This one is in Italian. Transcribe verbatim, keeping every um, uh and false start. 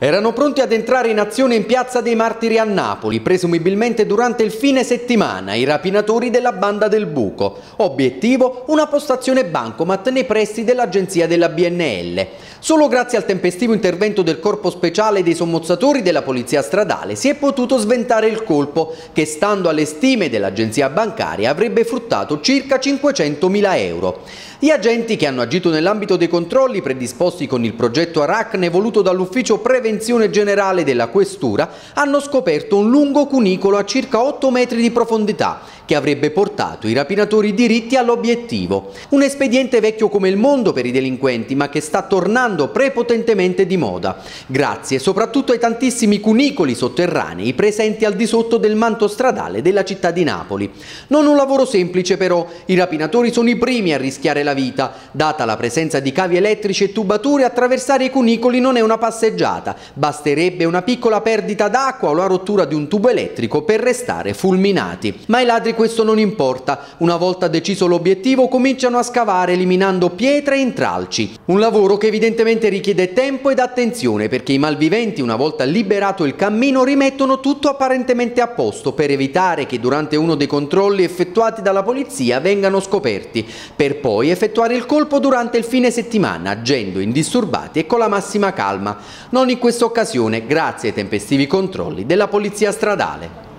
Erano pronti ad entrare in azione in Piazza dei Martiri a Napoli, presumibilmente durante il fine settimana, i rapinatori della Banda del Buco. Obiettivo: una postazione bancomat nei pressi dell'agenzia della B N L. Solo grazie al tempestivo intervento del corpo speciale dei sommozzatori della polizia stradale si è potuto sventare il colpo, che stando alle stime dell'agenzia bancaria avrebbe fruttato circa cinquecentomila euro. Gli agenti, che hanno agito nell'ambito dei controlli predisposti con il progetto Aracne voluto dall'ufficio prevenzione generale della questura, hanno scoperto un lungo cunicolo a circa otto metri di profondità che avrebbe portato i rapinatori diritti all'obiettivo. Un espediente vecchio come il mondo per i delinquenti, ma che sta tornando prepotentemente di moda, grazie soprattutto ai tantissimi cunicoli sotterranei presenti al di sotto del manto stradale della città di Napoli. Non un lavoro semplice però, i rapinatori sono i primi a rischiare la vita. Data la presenza di cavi elettrici e tubature, attraversare i cunicoli non è una passeggiata, basterebbe una piccola perdita d'acqua o la rottura di un tubo elettrico per restare fulminati. Ma ai ladri questo non importa, una volta deciso l'obiettivo cominciano a scavare eliminando pietre e intralci, un lavoro che evidentemente richiede tempo ed attenzione, perché i malviventi, una volta liberato il cammino, rimettono tutto apparentemente a posto per evitare che durante uno dei controlli effettuati dalla polizia vengano scoperti, per poi effettuare il colpo durante il fine settimana, agendo indisturbati e con la massima calma. Non in questa occasione, grazie ai tempestivi controlli della polizia stradale.